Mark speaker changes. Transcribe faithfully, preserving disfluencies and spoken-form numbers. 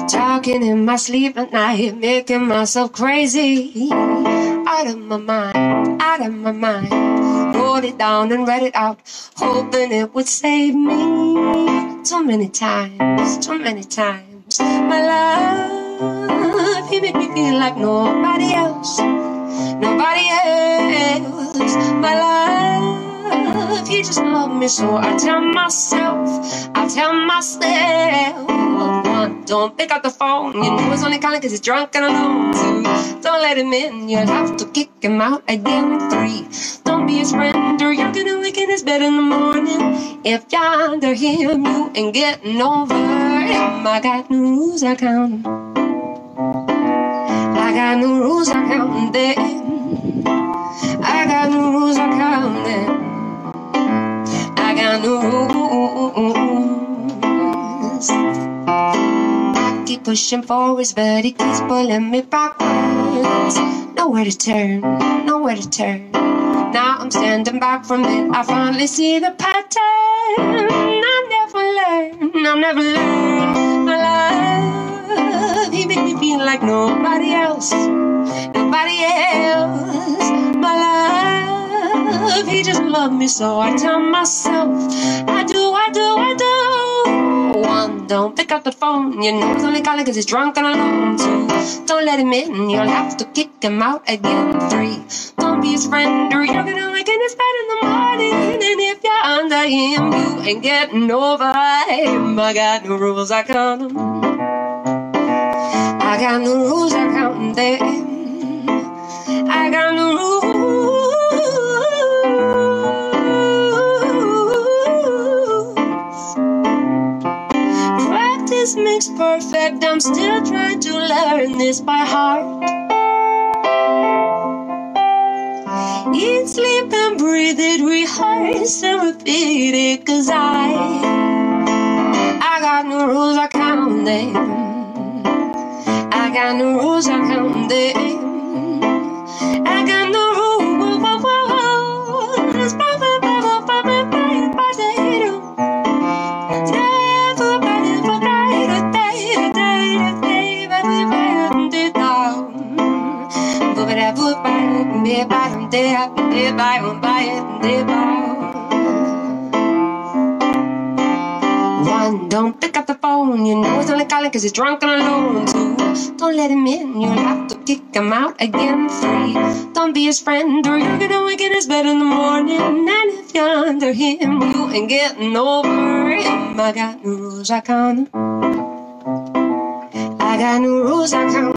Speaker 1: Talking in my sleep at night, making myself crazy. Out of my mind, out of my mind. Wrote it down and read it out, hoping it would save me. Too many times, too many times. My love, he made me feel like nobody else. Nobody else. My love, he just loved me, so I tell myself, I tell myself, one, don't pick up the phone. You know it's only calling cause he's drunk and alone. Two, don't let him in, you'll have to kick him out again. Three, don't be his friend or you're gonna wake in his bed in the morning. If you're under him, you ain't getting over him. I got no rules, I count them. I got no rules, I count them. I got no rules, I count them. I got no rules. I keep pushing forwards, but he keeps pulling me backwards. Nowhere to turn, nowhere to turn. Now I'm standing back from it, I finally see the pattern. I never learn, I never learn. My love, he made me feel like nobody else. Nobody else. My love, he just loved me, so I tell myself, I do, I do, I do. One, don't pick up the phone. You know he's only calling cause he's drunk and alone. Two, don't let him in, you'll have to kick him out again. Three, don't be his friend or you're gonna wake in his bed in the morning. And if you're under him, you ain't getting over him. I got no rules, I count them. I got no rules, I count them. I got no rules. Practice makes perfect. I'm still trying to learn this by heart. Eat, sleep, and breathe it, rehearse and repeat it. Cause I, I got no rules, I count them. I got no rules, I count them. I got no rules. One, don't pick up the phone. You know he's only calling cause he's drunk and alone. Two, don't let him in, you'll have to kick him out again. Three, don't be his friend or you're gonna wake in his bed in the morning. And if you're under him, you ain't getting over him. I got no rules, I count them. I got no rules, I count